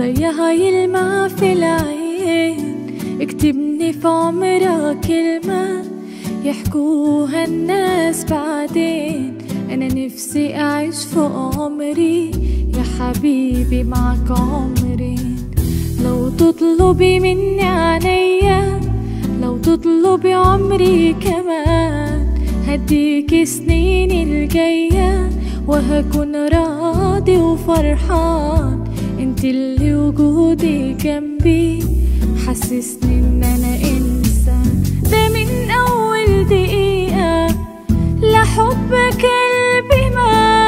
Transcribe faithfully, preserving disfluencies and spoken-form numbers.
ضيها يلمع في العين، اكتبني في عمرها كلمة يحكوها الناس بعدين. أنا نفسي أعيش فوق عمري يا حبيبي معك عمرين. لو تطلبي مني عينيا، لو تطلبي عمري كمان، هديكي سنيني الجاية وهكون راضي وفرحان. انت اللي وجودي جنبي حسسني ان انا انسان. ده من اول دقيقة لحبك قلبي ما